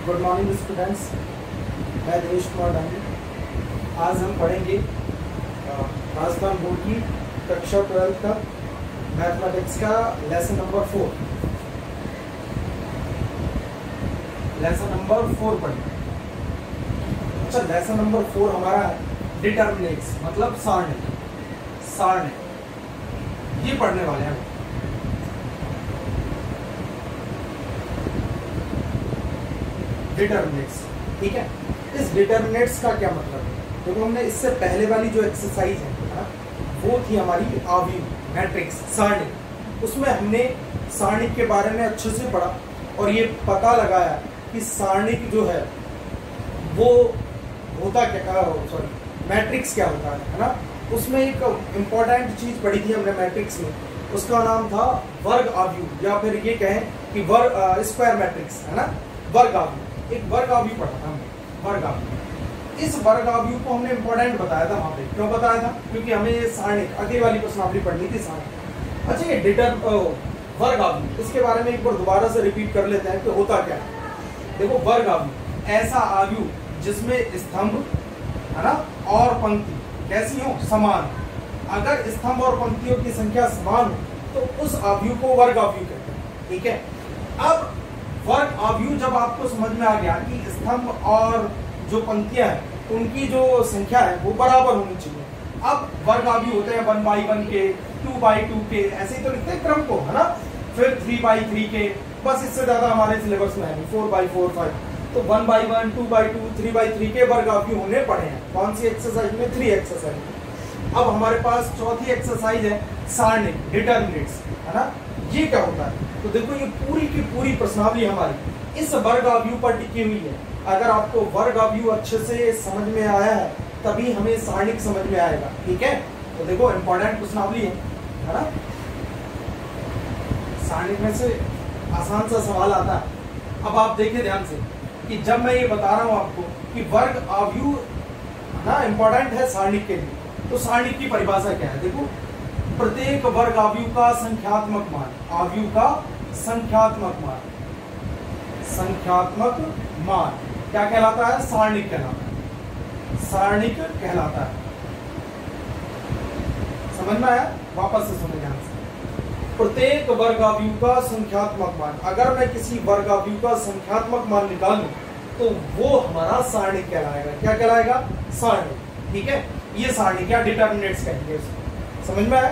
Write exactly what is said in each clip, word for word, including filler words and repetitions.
Good morning students, मैं दिनेश कुमार डांगी। आज हम पढ़ेंगे राजस्थान बोर्ड की कक्षा ट्वेल्थ का मैथमेटिक्स का lesson number four lesson number four पढ़ेंगे। अच्छा, लेसन नंबर फोर हमारा है डिटर्मिनेट्स, मतलब सारणी सारणी ये पढ़ने वाले हैं। डिटर्मिनेट्स, ठीक है। इस डिटर्मिनेट्स का क्या मतलब है? देखो, हमने इससे पहले वाली जो एक्सरसाइज है ना, वो थी हमारी आव्यूह मैट्रिक्स सारणी। उसमें हमने सारणी के बारे में अच्छे से पढ़ा और ये पता लगाया कि सारणी जो है वो होता क्या, सॉरी मैट्रिक्स क्या होता है, है ना। उसमें एक इम्पॉर्टेंट चीज पढ़ी थी हमने मैट्रिक्स में, उसका नाम था वर्ग आव्यूह, या फिर ये कहें कि वर्ग स्क्वायर मैट्रिक्स, है ना। वर्ग आव्यूह, एक वर्ग आव्यूह पढ़ा था हमने, वर्ग आव्यूह। इस वर्ग आव्यूह को हमने इम्पोर्टेंट बताया था वहां पे। क्यों बताया था? क्योंकि हमें ये सारणी आगे वाली प्रश्नावली पढ़नी थी, सारणी। अच्छा, ये डिटर वर्ग आव्यूह, इसके बारे में एक बार दोबारा से रिपीट कर लेते हैं कि होता क्या है। देखो, वर्ग आव्यूह ऐसा आव्यूह जिसमें स्तंभ, है ना, और पंक्ति कैसी हो, समान। अगर स्तंभ और पंक्तियों की संख्या समान हो तो उस आव्यूह को वर्ग आव्यूह कहते हैं, ठीक है। अब वर्ग आव्यूह जब आपको समझ में आ गया कि स्तंभ और जो पंक्तियां हैं उनकी जो संख्या है वो बराबर होनी चाहिए। अब वर्ग आव्यूह होते हैं वन बाई वन के, टू बाई टू के, ऐसे ही तो लिखते हैं क्रम को, है ना। फिर थ्री बाई थ्री के, बस इससे ज्यादा हमारे सिलेबस में है, फोर बाई फोर फाइव। तो one by one, two by two, three by three के वर्ग आव्यूह होने पड़े हैं। कौन सी एक्सरसाइज में? थ्री एक्सरसाइज में। अब हमारे पास चौथी एक्सरसाइज है सारणी डिटर्मिनेट्स, है ना। ये क्या होता है? तो देखो, ये पूरी की पूरी प्रश्नावली हमारी इस वर्ग आव्यूह पर टिकी हुई है। अगर आपको वर्ग आव्यूह अच्छे से समझ में आया है तभी हमें सारणिक समझ में आएगा, ठीक है। तो देखो, इंपॉर्टेंट प्रश्नावली है, है ना। सारणिक में से आसान सा सवाल आता है। अब आप देखिए ध्यान से कि जब मैं ये बता रहा हूं आपको कि वर्ग आव्यूह ना इंपॉर्टेंट है सारणिक के लिए, तो सारणिक की परिभाषा क्या है? देखो, प्रत्येक वर्ग आव्यूह का संख्यात्मक मान, आव्यूह का संख्यात्मक मान, संख्यात्मक मान क्या कहलाता है? सारणिक कहलाता है, सारणिक कहलाता है। समझ में आया? वापस से सुने ध्यान से। प्रत्येक वर्ग आव्यूह का संख्यात्मक मान, अगर मैं किसी वर्ग आव्यूह का संख्यात्मक मान निकालूं तो वो हमारा सारणिक कहलाएगा। क्या कहलाएगा? सारणिक, ठीक है। ये सारणिक या डिटर्मिनेट्स कहेंगे उसको। समझ में आया?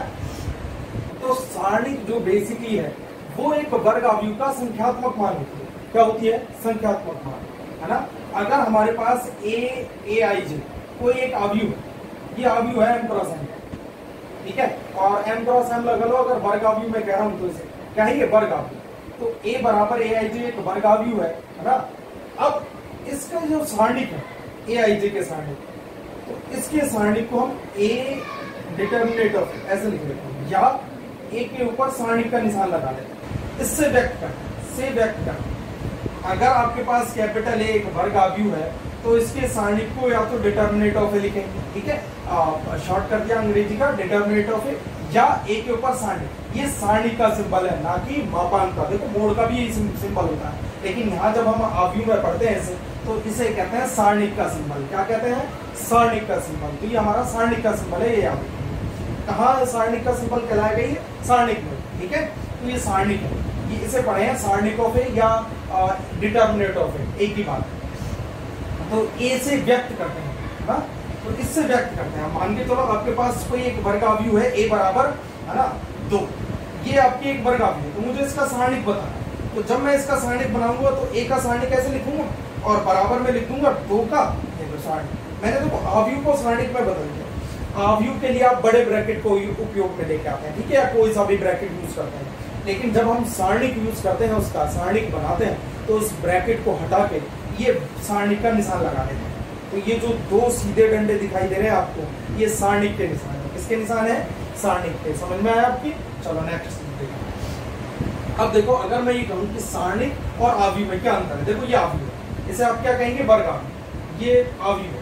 तो सारणिक जो बेसिकली है वो एक वर्ग आव्यूह का संख्यात्मक मान होती है। क्या होती है? संख्यात्मक मान, है ना। अगर हमारे पास ए ए आई जे कोई एक आव्यूह है, ये आव्यूह है एम क्रॉस एम, ठीक है, और एम क्रॉस एम लगा लो। अगर वर्ग आव्यूह मैं कह रहा हूं तो इसे क्या है? ये वर्ग आव्यूह। तो ए बराबर ए आई जे एक वर्ग आव्यूह है, है ना। अब इसका जो सारणिक है ए आई जे के सारणिक, तो इसके सारणिक को हम ए डिटर्मिनेट ऑफ ऐसे लिख लेते हैं, या ए के ऊपर सारणिक का निशान लगा लेते हैं। इससे व्यक्त करते से व्यक्त करते अगर आपके पास कैपिटल ए एक वर्ग आव्यूह है तो इसके सारणिक को या तो डिटर्मिनेट ऑफ ए लिखेंगे, ठीक है, शॉर्ट कर दिया अंग्रेजी का डिटर्मिनेट ऑफ ए, या ए के ऊपर सारणिक। ये सारणिक का सिंबल है, ना कि मापांक का। देखो, मोड़ का भी यही सिंबल होता है, लेकिन यहाँ जब हम आव्यूह में पढ़ते हैं इसे, तो इसे कहते हैं सारणिक का सिंबल। क्या कहते हैं? सारणिक का सिंबल। तो ये हमारा सारणिक का सिंबल है। ये आव्यूह कहाँ सारणिक का सिंबल कहलाएगा? ये सारणिक में, ठीक है। तो ये सारणिक है, ये इसे पढ़े हैं सारणिक ऑफ ए या डिटर्मिनेट ऑफ ए, एक ही बात। तो ए से व्यक्त करते हैं, ना, तो इससे व्यक्त करते हैं। मान के चलो आपके पास कोई एक वर्ग आव्यूह है ए बराबर, है ना, दो। ये आपकी एक वर्ग आव्यूह है, तो मुझे इसका सारणिक बताना। तो जब मैं इसका सारणिक बनाऊंगा तो ए का सारणिक कैसे लिखूंगा? और बराबर में लिख दूंगा दो का सारणिक। मैंने तो आव्यूह को सारणिक में बदल दिया। आव्यूह के लिए आप बड़े ब्रैकेट को उपयोग में लेके आते हैं, ठीक है, या कोई सा भी ब्रैकेट यूज करते हैं। लेकिन जब हम सारणिक यूज करते हैं, उसका सारणिक बनाते हैं, तो उस ब्रैकेट को हटा के ये सारणिक का निशान लगा देते हैं। तो ये जो दो सीधे डंडे दिखाई दे रहे हैं आपको, ये सारणिक के निशान है। किसके निशान है? सारणिक के। समझ में आया आपकी? चलो नेक्स्ट देखो। अब देखो, अगर मैं ये कहूँ कि सारणिक और आव्यूह में क्या अंतर है? देखो, ये आव्यूह है, इसे आप क्या कहेंगे? वर्ग आव्यूह। ये आव्यूह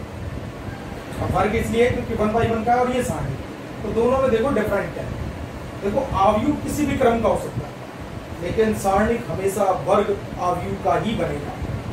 है, वर्ग इसलिए क्योंकि वन बाई वन का है, और ये सारणिक। तो दोनों में देखो डिफरेंट क्या है। देखो, आव्यूह किसी भी क्रम का हो सकता है, लेकिन सारणिक हमेशा वर्ग आव्यूह का ही बनेगा,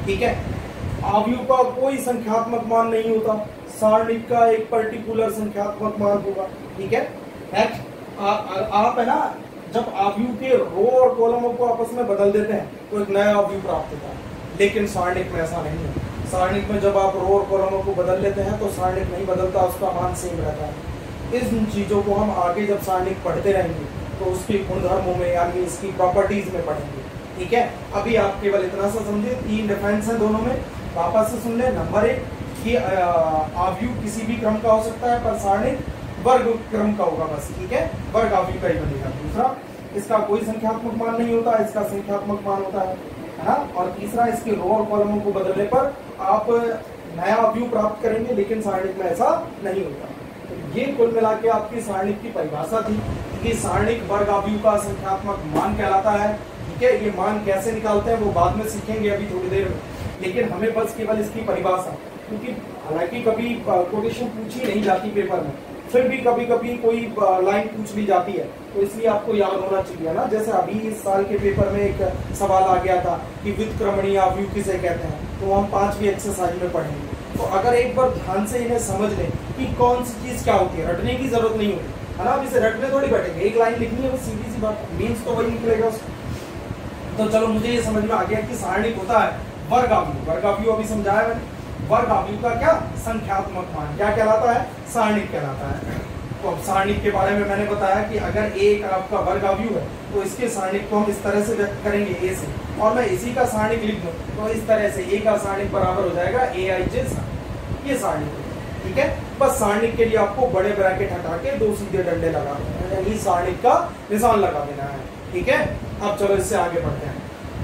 ठीक है। अवयव का कोई संख्यात्मक मान नहीं होता, सारणिक का एक पर्टिकुलर संख्यात्मक मान होगा। ठीक है। नेक्स्ट आप है ना, जब अवयव के रो और कॉलमों को आपस में बदल देते हैं तो एक नया अवयव प्राप्त होता है, लेकिन सारणिक में ऐसा नहीं है। सारणिक में जब आप रो और कॉलमों को बदल लेते हैं तो सारणिक नहीं बदलता, उसका मान सेम रहता है। इन चीजों को हम आगे जब सारणिक पढ़ते रहेंगे तो उसके गुणधर्मों में यानी इसकी प्रॉपर्टीज में पढ़ेंगे। ठीक है। अभी आप केवल इतना सा समझे, तीन डिफरेंस है दोनों में, वापस से सुन ले। नंबर एक कि अवयव किसी भी क्रम का हो सकता है पर सारणिक वर्ग क्रम का होगा बस। ठीक है, वर्ग अवयव का ही बनेगा। दूसरा, इसका कोई संख्यात्मक मान नहीं होता, इसका संख्यात्मक मान होता है, है ना। और तीसरा, इसके रो और कॉलमों को बदलने पर आप नया अवयव प्राप्त करेंगे, लेकिन सारणिक में ऐसा नहीं होता। तो ये कुल मिला के आपकी सारणिक की परिभाषा थी कि सारणिक वर्ग अवयव का संख्यात्मक मान कहलाता है। ठीक है, ये मान कैसे निकालते हैं वो बाद में सीखेंगे अभी थोड़ी देर में, लेकिन हमें बस केवल इसकी परिभाषा, क्योंकि हालांकि कभी कोटेशन पूछी नहीं जाती पेपर में, फिर भी कभी कभी कोई लाइन पूछ ली जाती है, तो इसलिए आपको याद होना चाहिए ना। जैसे अभी इस साल के पेपर में एक सवाल आ गया था कि व्युत्क्रमणीय अवयव किसे कहते हैं, तो हम पांचवी एक्सरसाइज में पढ़ेंगे। तो अगर एक बार ध्यान से इन्हें समझ लें कि कौन सी चीज क्या होती है, रटने की जरूरत नहीं होती है ना। अब इसे रटने थोड़ी बैठेंगे, एक लाइन लिखनी है, वो सीधी सी बात, मीन्स तो वही निकलेगा। तो चलो मुझे ये समझ में आ गया कि सारणिक होता है वर्ग अवयव। वर्ग अवयव अभी समझाया मैंने। वर्ग अवयव का क्या संख्यात्मक मान क्या कहलाता है, सारणिक कहलाता है। तो अब सारणिक के बारे में मैंने बताया कि अगर एक आपका वर्ग अवयव है तो इसके सारणिक को हम इस तरह से व्यक्त करेंगे ए से, और मैं इसी का सारणिक लिख दूं तो इस तरह से ए का सारणिक बराबर हो जाएगा ए आई जे सारणिक। ये सारणिक है। ठीक है, बस सारणिक के लिए आपको बड़े ब्रैकेट हटा के दो सीधे डंडे लगा देना है, यानी सारणिक का निशान लगा देना है। ठीक है, अब चलो इससे आगे बढ़ते हैं।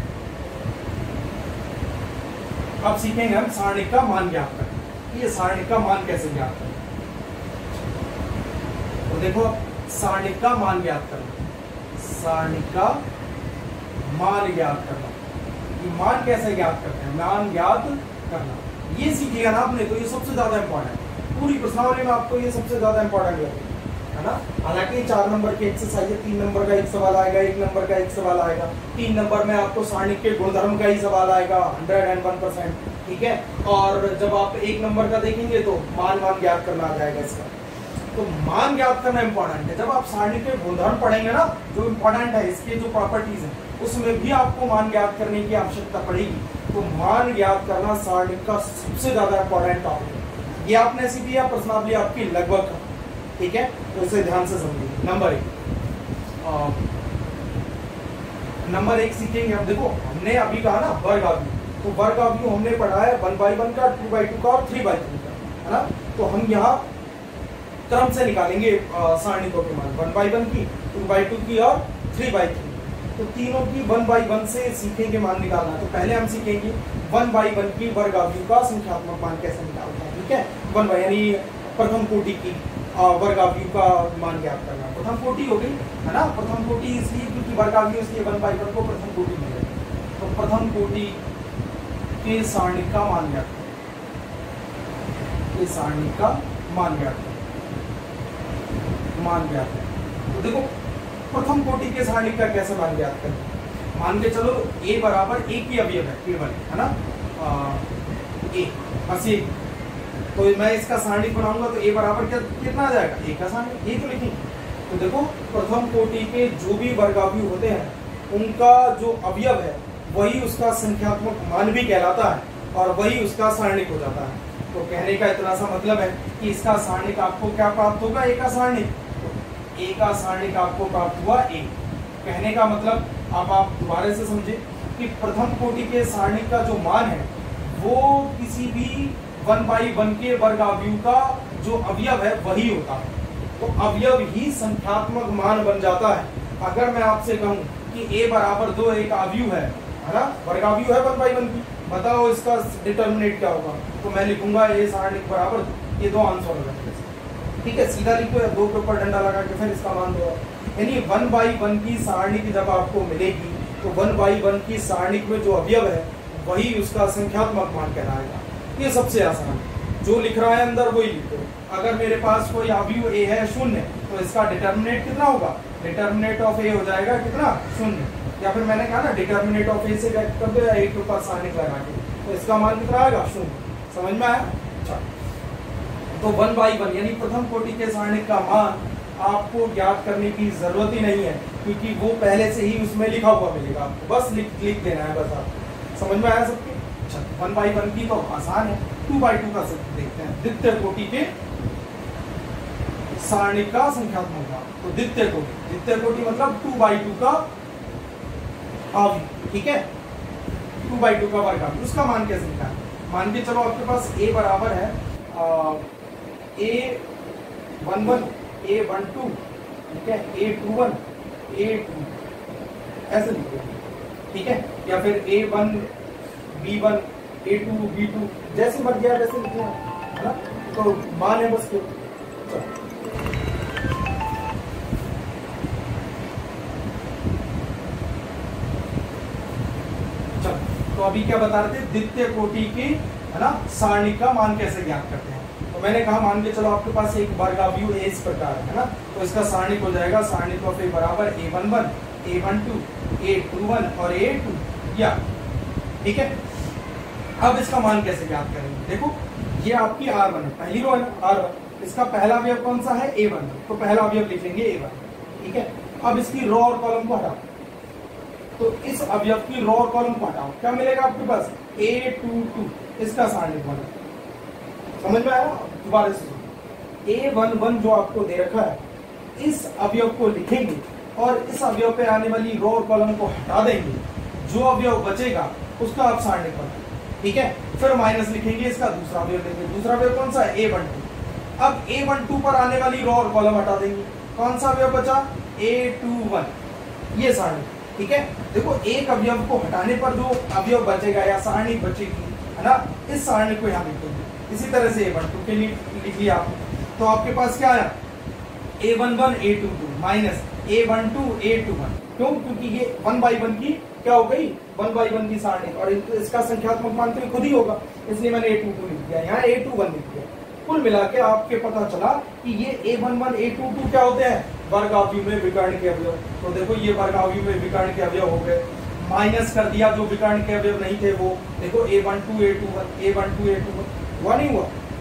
अब सीखेंगे हम सारणिक का मान ज्ञात करना। ये सारणिक का मान कैसे ज्ञात करना, तो देखो सारणिक का मान ज्ञात करना, सारणिक का मान ज्ञात करना, ये मान कैसे ज्ञात करते हैं, मान ज्ञात करना, ये सीखिएगा ना आपने, तो ये सबसे ज्यादा इंपॉर्टेंट है। पूरी प्रश्नावली में आपको ये सबसे ज्यादा इंपॉर्टेंट लगेगा, है ना। हालांकि चार नंबर की एक्सरसाइज है, तीन नंबर का एक सवाल आएगा, एक नंबर का एक सवाल आएगा, तीन नंबर में आपको सारणिक के गुणधर्म का ही सवाल आएगा हंड्रेड एंड वन परसेंट। ठीक है, और जब आप एक नंबर का देखेंगे तो मान मान ज्ञात करना आ जाएगा इसका। तो मान ज्ञात करना इंपॉर्टेंट है। जब आप सारणिक के गुणधर्म पढ़ेंगे ना, जो इंपॉर्टेंट है इसके जो प्रॉपर्टीज है, उसमें भी आपको मान ज्ञात करने की आवश्यकता पड़ेगी। तो मान ज्ञात करना सारणिक का सबसे ज्यादा इंपॉर्टेंट टॉपिक है। ये आपने ऐसी भी प्रश्नावली आपकी लगभग, ठीक है, तो इसे ध्यान से समझिए। नंबर एक नंबर एक सीखेंगे हम। देखो हमने अभी कहा ना वर्ग अवयव, तो वर्ग अवयव हमने पढ़ा है वन बाई वन का, टू बाई टू का और थ्री बाई थ्री का, है ना। तो हम यहाँ क्रम से निकालेंगे सारणिकों के मान, वन बाई वन की, टू बाई टू की और थ्री बाई थ्री। तो तीनों की वन बाई वन से सीखेंगे मान निकालना। तो पहले हम सीखेंगे वन बाई वन की वर्ग अवयव का संख्यात्मक मान कैसे निकालना है। ठीक है, वन बाई यानी प्रथम कोटि की वर्ग अवयव का मान ज्ञात करना। प्रथम कोटि हो गई, है ना। प्रथम कोटि इसलिए क्योंकि वर्ग अवयव इसलिए वन बाई वन को प्रथम कोटि मिलेगा। तो प्रथम कोटि के सारणिक का मान ज्ञात करना, सारणिक का मान ज्ञात करना, मान ज्ञात है। तो देखो प्रथम कोटि के सारणिक का कैसे मान ज्ञात करना। मान के चलो a बराबर एक ही अवयव है केवल, है ना, a बस एक। तो मैं इसका सारणिक बनाऊंगा तो a बराबर क्या कितना आ जाएगा, a का सारणिक, ये तो लिखेंगे। तो देखो प्रथम कोटि के जो भी वर्ग अवयव होते हैं उनका जो अवयव है वही उसका संख्यात्मक मान भी कहलाता है और वही उसका सारणिक हो जाता है। तो कहने का इतना सा मतलब है कि इसका सारणिक आपको क्या प्राप्त होगा, a का सारणिक, ए का सारणिक आपको प्राप्त हुआ ए। कहने का मतलब अब आप दोबारा से समझे कि प्रथम कोटि के सारणिक का जो मान है वो किसी भी वन बाई वन के वर्ग अवयव का जो अवयव है वही होता है। तो अवयव ही संख्यात्मक मान बन जाता है। अगर मैं आपसे कहूं कि a बराबर दो एक अवयव है, है ना, वर्ग अवयव है वन बाई वन की, बताओ इसका डिटर्मिनेंट क्या होगा। तो मैं लिखूंगा a सारणिक बराबर, ये दो आंसर होगा, ठीक है, सीधा लिखो या दो के ऊपर डंडा लगा के फिर इसका मान दो। यानी वन बाई वन की सारणिक जब आपको मिलेगी तो वन बाई वन की सारणिक में जो अवयव है वही उसका संख्यात्मक मान कहलाएगा। ये सबसे आसान है, जो लिख रहा है अंदर वही लिखो। अगर मेरे पास कोई अवयव a है शून्य, तो इसका डिटर्मिनेंट कितना होगा, डिटर्मिनेंट ऑफ a हो जाएगा कितना, शून्य। या फिर मैंने कहा ना डिटर्मिनेंट ऑफ a से व्यक्त कर दो या एक के ऊपर सारणिक लगा के, तो इसका मान कितना आएगा, शून्य। समझ में आया? अच्छा, तो वन बाई वन यानी प्रथम कोटि के सारणिक का मान आपको ज्ञात करने की जरूरत ही नहीं है, क्योंकि वो पहले से ही उसमें लिखा हुआ मिलेगा आपको, बस लिख लिख देना है बस। आप समझ में आया सबके? अच्छा, वन बाई वन की तो आसान है, टू बाई टू का देखते हैं। द्वितीय कोटि के सारणिक का संख्यात्मक मान, तो द्वितीय कोटि, द्वितीय कोटि मतलब टू बाई टू का अवयव, ठीक है, टू बाई टू का वर्ग, उसका मान कैसे निकालें? मान के चलो आपके पास a बराबर है ए वन वन, ए वन टू, ठीक है, A two one, A two, ऐसे लिखो, ठीक है, या फिर A one B one, A two B two, जैसे मर्जी है वैसे लिखना है ना, तो मान है बस। चलो, तो अभी क्या बता रहे थे, द्वितीय कोटि की है ना सारणिक का मान कैसे ज्ञात करते हैं। तो मैंने कहा मान के चलो आपके पास एक वर्गाव्यूह ए इस प्रकार है ना, तो इसका सारणिक हो जाएगा सारणिक ऑफ ए बराबर A one one, A one two, A two one और ए टू, या ठीक है। अब इसका मान कैसे ज्ञात करेंगे? देखो ये आपकी आर वन है, पहली रो है ना आर वन, इसका पहला अवयव कौन सा है, ए वन, तो पहला अवयव लिखेंगे ए वन, ठीक है। अब इसकी रो और कॉलम को हटाओ, तो इस अवयव की रो और कॉलम को हटाओ, क्या मिलेगा आपके पास, ए टू टू, इसका सारणिक बना। समझ में आया? दोबारा से ए वन वन जो आपको दे रखा है, इस अवयव को लिखेंगे और इस अवयव पे आने वाली रो और कॉलम को हटा देंगे, जो अवयव बचेगा उसका आप सारणिक बना, ठीक है। फिर माइनस लिखेंगे, इसका दूसरा अवयव लेंगे, दूसरा अवयव कौन सा है, ए वन टू। अब ए वन टू पर आने वाली रो और कॉलम हटा देंगे, कौन सा अवयव बचा, ए टू वन, ये सारणिक, ठीक है। देखो एक अवयव को हटाने पर जो अवयव बचेगा या सारणिक बचेगी है ना, इस सारणिक को यहाँ लिख देंगे। इसी तरह से ए वन टू के लिए लिख लिया आपने, तो आपके पास क्या आया, a one one, A two two minus a one two, A two one, क्यों, क्योंकि ये वन बाई वन की क्या हो गई, वन बाई वन की सारणिक, और इसका संख्यात्मक मान तो खुद ही होगा, इसलिए मैंने ए टू टू लिख दिया, यहाँ ए टू वन लिख दिया। कुल मिला के आपके पता चला कि ये a one one, A two two क्या होते हैं, वर्गाव्यूह में विकर्ण के अवयव। तो देखो ये वर्गाव्यूह में विकर्ण के अवयव हो गए, माइनस कर दिया जो विकर्ण के अवयव नहीं थे वो, देखो a one two, A two one, A one two, A two one, हुआ नहीं हुआ।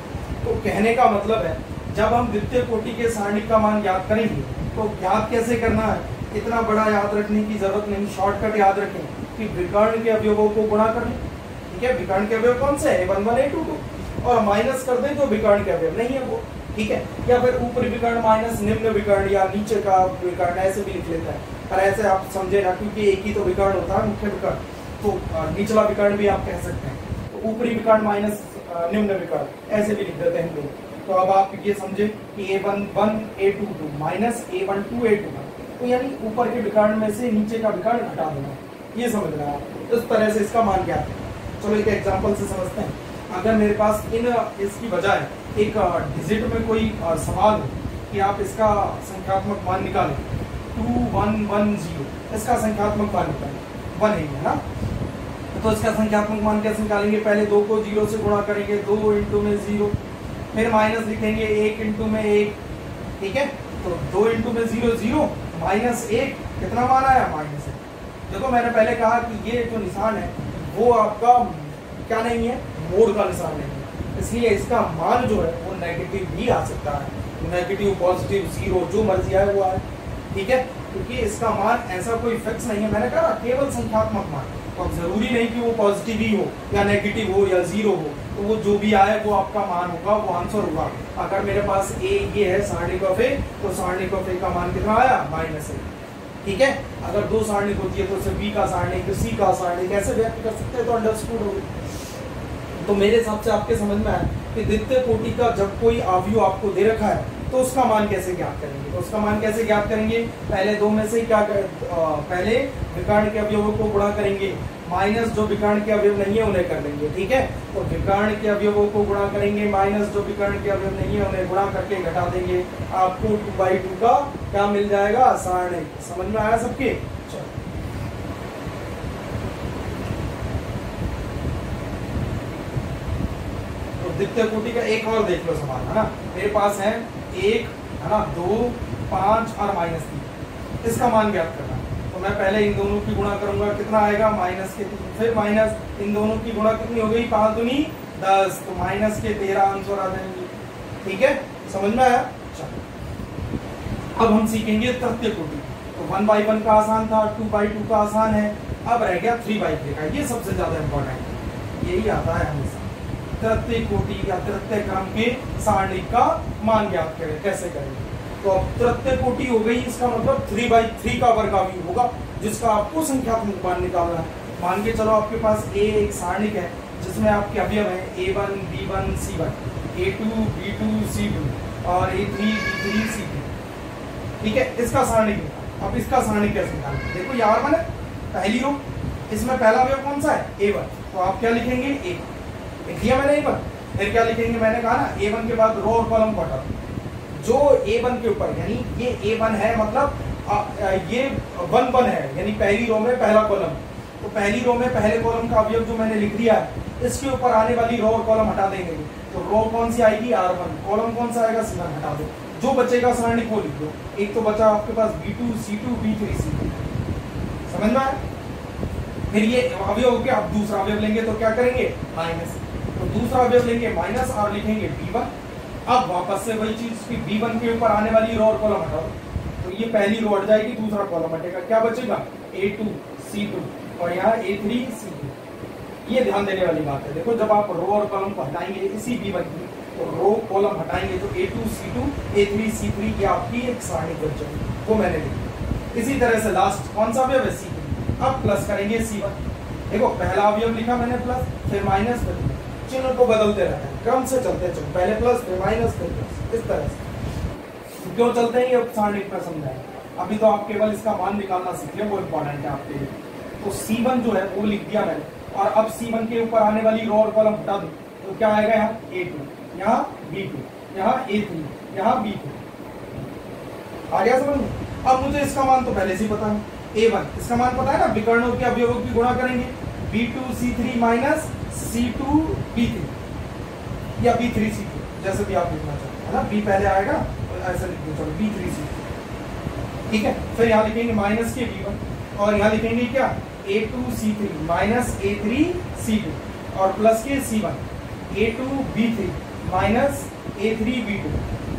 तो कहने का मतलब है जब हम द्वितीय कोटि के सारणिक का मान ज्ञात करेंगे तो ज्ञात कैसे करना है, इतना बड़ा याद रखने की जरूरत नहीं, शॉर्टकट याद रखें कि विकर्ण के अवयवों को गुणा कर लें, ठीक है। विकर्ण के अवयव कौन से है, ए वन वन, ए टू टू, और माइनस कर दें जो विकर्ण के अवयव नहीं है वो, ठीक है। या फिर ऊपरी विकर्ण माइनस निम्न विकर्ण या नीचे का विकर्ण, ऐसे भी लिख लेता है, पर ऐसे आप समझे ना, क्योंकि एक ही तो विकर्ण होता है, मुख्य विकर्ण, तो निचला विकर्ण भी आप कह सकते हैं, तो ऊपरी विकर्ण माइनस निम्न विकर्ण, ऐसे भी लिख देते हैं लोग। तो अब आप ये समझे कि a one one, A two two minus a one two, A two one, तो यानी ऊपर के विकर्ण में से नीचे का विकर्ण हटा देना, ये समझना है। इस तरह से इसका मान क्या है, चलो एक एग्जांपल से समझते हैं। अगर मेरे पास इन इसकी बजाय एक डिजिट में कोई सवाल हो कि आप इसका संख्यात्मक मान निकालें, टू वन वन जीरो, इसका संख्यात्मक मान निकालें, वन है ना, तो इसका संख्यात्मक मान कैसे निकालेंगे, पहले दो को जीरो से गुणा करेंगे, दो इंटू में जीरो, फिर माइनस लिखेंगे एक इंटू में एक, ठीक है। तो दो इंटू में जीरो जीरो, माइनस एक, कितना मान आया, माइनस एक। देखो मैंने पहले कहा कि ये जो निशान है वो आपका क्या नहीं है, मोड का निशान नहीं है, इसलिए इसका मान जो है वो नेगेटिव भी आ सकता है, नेगेटिव, पॉजिटिव, जीरो, जो मर्जी आए वो आए, ठीक है, क्योंकि इसका मान ऐसा कोई फिक्स नहीं है। मैंने कहा केवल संख्यात्मक मान, तो अब जरूरी नहीं कि वो पॉजिटिव ही हो या नेगेटिव हो या जीरो हो, तो वो जो भी आए वो आपका मान होगा, वो आंसर होगा। अगर मेरे पास ए ये है सारणिक ऑफ ए, तो सारणिक ऑफ ए का मान कितना आया, माइनस ए, ठीक है। अगर दो सारणिक होती है तो उसे बी का सारणिक, सी का सारणिक, ऐसे व्यक्त कर सकते हैं, तो अंडरस्टूड हो गई। तो मेरे हिसाब से आपके समझ में आया कि द्वितीय कोटि का जब कोई अवयव आपको दे रखा है तो उसका मान कैसे ज्ञात करेंगे। तो उसका मान कैसे ज्ञात करेंगे, पहले दो में से क्या कर, पहले विकर्ण के अवयवों को गुणा करेंगे, माइनस जो विकर्ण के अवयव नहीं है उन्हें कर लेंगे, ठीक है। तो विकर्ण के अवयवों को गुणा करेंगे, माइनस जो विकर्ण के अवयव नहीं है उन्हें गुणा करके घटा देंगे, आपको टू बाई टू का क्या मिल जाएगा, सारणिक। समझ में आया सबके? द्वितीय कोटि का एक और देख लो सवाल, है ना। मेरे पास है एक, है ना, दो, पांच और माइनस तीन, इसका मान ज्ञात करना। तो मैं पहले इन दोनों की गुणा करूंगा, कितना आएगा माइनस के तीन, फिर माइनस इन दोनों की गुणा कितनी हो गई, पांच दूनी दस, तो माइनस के तेरह आंसर आ जाएंगे। ठीक है, समझ में आया। चलो अब हम सीखेंगे तृतीय कोटि। तो वन बाई वन का आसान था, टू बाई टू का आसान है, अब रह गया थ्री बाई थ्री का। ये सबसे ज्यादा इंपॉर्टेंट, यही आता है हमेशा। तृतीय कोटि या तृतीय क्रम के सारणिक का मान ज्ञात करें, कैसे करेंगे। तो अब तृतीय कोटि हो गई, इसका मतलब थ्री बाई थ्री का वर्गाव्यूह होगा, जिसका आपको संख्यात्मक मान निकालना है। मान के चलो आपके पास ए एक सारणिक है जिसमें आपके अवयव है ए one, B one, c one, ए two, B two, c two और a three, b three, c three. ठीक है, इसका सारणिक निकाल। अब इसका सारणिक कैसे निकालें, देखो यहाँ पर पहली रो, इसमें पहला अवयव कौन सा है, ए वन, तो आप क्या लिखेंगे, ए लिख दिया मैंने ए वन। फिर क्या लिखेंगे, मैंने कहा ना ए वन के बाद रो और कॉलम को हटा दो। जो ए वन के ऊपर, यानी ये ए वन है, मतलब आ, आ, ये वन वन है, यानी पहली रो में पहला कॉलम, तो पहली रो में पहले कॉलम का अवयव जो मैंने लिख दिया है, इसके ऊपर आने वाली रो और कॉलम हटा देंगे। तो रो कौन सी आएगी, आर वन, कॉलम कौन सा आएगा, सी वन, हटा दो। जो बचेगा सारणिक वो लिख दो। एक तो बचा आपके पास b two, c two, b three, c three. समझ में आया। फिर ये अवयव हो गया। अब दूसरा अवयव लेंगे तो क्या करेंगे, माइनस, तो दूसरा अवयव लेंगे माइनस और लिखेंगे बी वन। अब वापस से वही चीज की बी वन के ऊपर आने वाली रो और कॉलम हटाओ, तो ये पहली रो हट जाएगी, दूसरा कॉलम हटेगा, क्या बचेगा, ए टू, सी टू और यहाँ ए थ्री, सी थ्री। ये ध्यान देने वाली बात है। देखो जब आप रो और कॉलम को हटाएंगे इसी बी वन की, तो रो कॉलम हटाएंगे तो a two, c two, a three, c three, ये आपकी एक सारणी बन जाएगी, वो मैंने लिखी। इसी तरह से लास्ट कौन सा अवयव है, सी थ्री। अब प्लस करेंगे सी वन। देखो पहला अवयव लिखा मैंने प्लस, फिर माइनस, फिर चिन्ह को बदलते रहते हैं, क्रम से चलते हैं, पहले प्लस फिर माइनस फिर प्लस, इस तरह से। तो क्यों चलते हैं ये सारणिक पर समझाएं। अभी तो आप केवल इसका मान निकालना सीख लें, वो इम्पोर्टेंट है आपके लिए। तो सी वन जो है वो लिख दिया मैंने, और अब सी वन के ऊपर आने वाली रो और कॉलम हटा दो, तो क्या आएगा, यहाँ ए टू, यहाँ बी टू, यहाँ ए थ्री, यहाँ बी थ्री। आ गया समझ में। अब मुझे इसका मान तो पहले से पता है, ए वन, इसका मान पता है ना, विकर्णों के अवयवों की गुणा करेंगे, b two c three minus c two b three या बी थ्री सी टू, जैसे भी आप लिखना चाहते हैं ना, बी पहले आएगा तो ऐसा लिख दो, चलो बी थ्री सी टू। ठीक है, फिर यहाँ लिखेंगे माइनस के बी वन, और यहाँ लिखेंगे क्या, a two c three minus a three c two, और प्लस के c one, A two b three minus a three b two.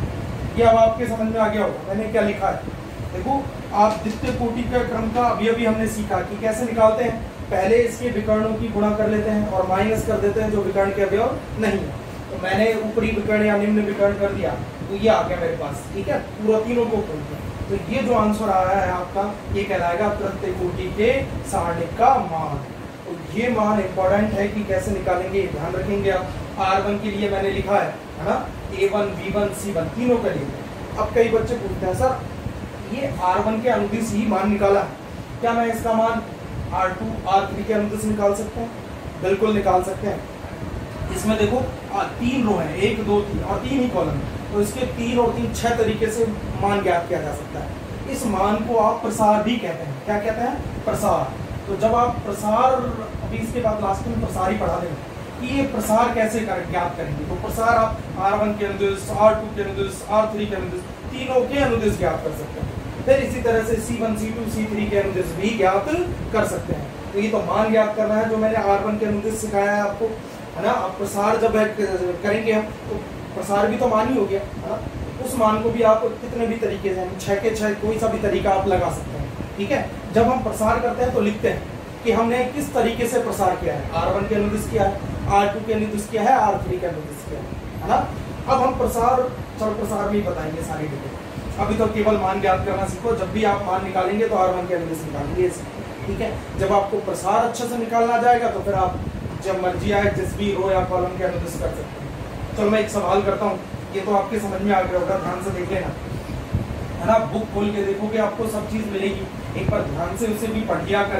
ये अब आपके समझ में आ गया होगा मैंने क्या लिखा है। देखो आप द्वितीय कोटि का क्रम का अभी अभी हमने सीखा कि कैसे निकालते हैं। पहले इसके विकर्णों की गुणा कर लेते हैं और माइनस कर देते हैं जो विकर्ण के अवयव नहीं है। तो मैंने ऊपरी विकर्ण या निम्न विकर्ण कर दिया, तो ये आ गया मेरे पास। ठीक है, पूरा तीनों को खोल दिया, तो ये जो आंसर आया है आपका, ये कहलाएगा तृतीय कोटि के सारणिक का मान। तो ये मान इंपॉर्टेंट है कि कैसे निकालेंगे, ध्यान रखेंगे आप। आर वन के लिए मैंने लिखा है है ना, a one, B one, c one, तीनों के लिए। अब कई बच्चे पूछते हैं सर ये आर वन के अनुदिश ही मान निकाला, क्या मैं इसका मान आर टू, आर थ्री के अनुदिश निकाल सकते हैं? बिल्कुल निकाल सकते हैं। इसमें देखो आ, तीन रो है, एक दो तीन और तीन ही कॉलम है, तो इसके तीन और तीन छह तरीके से मान ज्ञात किया जा सकता है। इस मान को आप प्रसार भी कहते हैं। क्या कहते हैं? प्रसार। तो जब आप प्रसार, अभी इसके बाद लास्ट में प्रसार ही पढ़ा देंगे कि ये प्रसार कैसे कर, ज्ञात करेंगे। तो प्रसार आप आर वन के अनुदिश, आर टू के अनुदिश, आर थ्री के अनुदिश, तीनों के अनुदिश ज्ञात कर सकते हैं। फिर इसी तरह से c one, c two, c three के अनुदिश भी ज्ञात कर सकते हैं। तो ये तो मान ज्ञात करना है जो मैंने आर वन के अनुदिश सिखाया है आपको, है ना। अब प्रसार जब करेंगे हम तो प्रसार भी तो मान ही हो गया, है ना। उस मान को भी आप कितने भी तरीके से, छह के छह कोई सा भी तरीका आप लगा सकते हैं। ठीक है, जब हम प्रसार करते हैं तो लिखते हैं कि हमने किस तरीके से प्रसार किया है। आर वन के अनुदिश किया है, आर टू के अनुदिश किया है, आर थ्री के अनुदिश किया है, है ना। अब हम प्रसार, चल प्रसार में बताएंगे सारी डिटेल। अभी तो केवल मान ज्ञात करना सीखो। जब भी आप मान निकालेंगे तो आर वन के अनुदिश निकालेंगे। ठीक है, जब आपको प्रसार अच्छे से निकालना जाएगा तो फिर आप जब मर्जी आए जिस भी रो या कॉलम के अनुदिश कर सकते हैं। चलो मैं एक सवाल करता हूँ, ये तो आपके समझ में आ गया होगा, ध्यान से देख लेना, है ना। बुक खोल के देखोगे आपको सब चीज मिलेगी, एक बार ध्यान से उसे भी पढ़ लिया कर,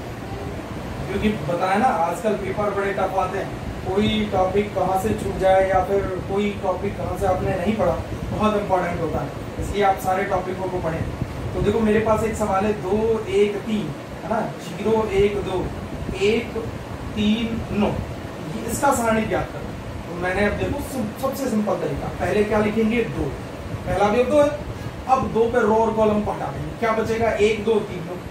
क्योंकि बताया ना आजकल पेपर बड़े टफ आते हैं। कोई टॉपिक कहाँ से छूट जाए या फिर कोई टॉपिक कहाँ से आपने नहीं पढ़ा, बहुत इंपॉर्टेंट होता है, इसलिए आप सारे टॉपिकों को पढ़ें। तो देखो मेरे पास एक सवाल है, दो एक तीन, है ना, जीरो एक दो, एक तीन नौ, इसका सारणी ज्ञात करो। तो मैंने अब देखो सबसे सिंपल तरीका, पहले क्या लिखेंगे, दो, पहला भी दो है। अब दो पे रो और कॉलम को हटा देंगे, क्या बचेगा, एक दो तीन नौ।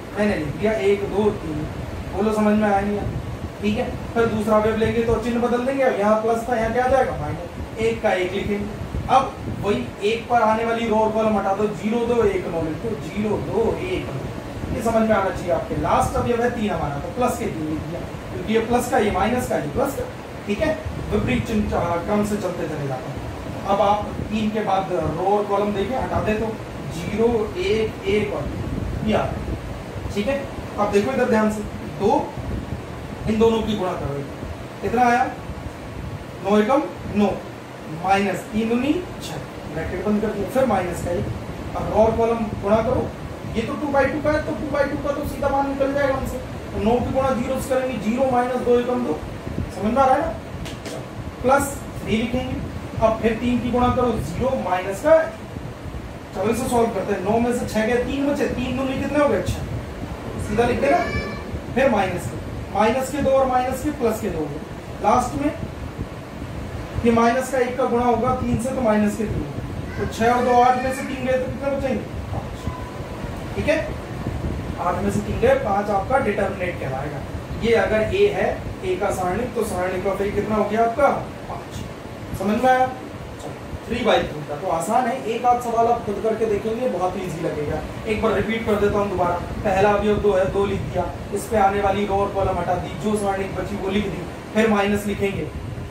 मैंने लिख दिया एक दो तीन, बोलो समझ में आया नहीं? ठीक है, फिर दूसरा वेव लेंगे तो चिन्ह बदल देंगे, अब यहाँ प्लस था यहाँ क्या आ जाएगा माइनस, एक का एक लिखेंगे। अब वही एक पर आने वाली रो और कॉलम हटा दो, जीरो दो एक नौ लिख दो, जीरो दो एक नौ, ये समझ में आना चाहिए आपके। लास्ट अब ये है तीन हमारा, तो प्लस के तीन लिख दिया, क्योंकि ये प्लस का ये माइनस का ये प्लस का, ठीक है, विपरीत चिन्ह क्रम से चलते चले जाते हैं। अब आप तीन के बाद रो और कॉलम देखें, हटा दे तो जीरो एक एक और या, ठीक है। अब देखो इधर ध्यान से, दो इन दोनों की गुणा करो, कितना आया, नौ एकम नौ, माइनस तीन दूनी छह, ब्रैकेट बंद कर दिया, फिर माइनस का एक। अब रो और कॉलम गुणा करो, ये तो टू बाई टू का है, तो टू बाई टू का तो सीधा मान निकल जाएगा हमसे, तो नौ की गुणा जीरो से करेंगे, जीरो माइनस दो एकम दो, समझ में आ रहा है ना, प्लस थ्री लिखेंगे। अब फिर तीन की गुणा करो, जीरो माइनस का, चलो इसे सॉल्व करते हैं, नौ में से छह गए, तीन बचे, तीन दूनी कितने हो गए, छह, सीधा लिख देना। फिर माइनस के माइनस के दो और माइनस के प्लस के दो, लास्ट में ये माइनस का एक का गुणा होगा तीन से, तो माइनस के तीन, तो छह और दो आठ में से तीन गए, तो कितने बचेंगे, पाँच, ठीक है, आठ में से तीन गए, पाँच आपका डिटरमिनेट कहलाएगा। ये अगर ए है, ए का सारणिक, तो सारणिक का फिर कितना हो गया आपका, पाँच, समझ में आया। थ्री बाई थ्री का तो आसान है, एक आध सवाल आप खुद करके देखेंगे, बहुत इजी लगेगा। एक बार रिपीट कर देता हूँ दोबारा, पहला अवयव दो है, दो लिख दिया, इस पे आने वाली रो और कॉलम हटा दी, जो सारणिक बची वो लिख दी, फिर माइनस लिखेंगे,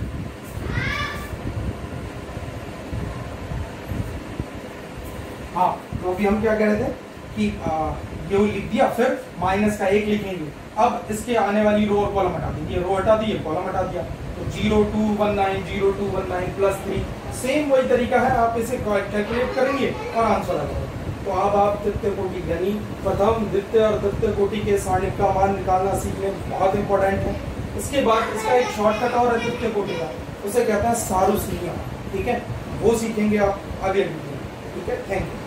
हाँ, तो अभी हम क्या कह रहे थे कि आ, ये लिख दिया, फिर माइनस का एक लिखेंगे। अब इसके आने वाली रो और कॉलम हटा दी, ये रो हटा दी, ये कॉलम हटा दिया, तो zero two one nine, zero two one nine plus three, same वही तरीका है, आप इसे कैलकुलेट करेंगे और आंसर आ जाएगा। तो अब आप तृतीय कोटि यानी प्रथम द्वितीय और तृतीय कोटि के सारणिक का मान निकालना सीखने बहुत इंपॉर्टेंट है। इसके बाद इसका एक शॉर्टकट और है तृतीय कोटि का, उसे कहते हैं सारूसनिया, ठीक है, वो सीखेंगे आप आगे, ठीक है, थैंक यू।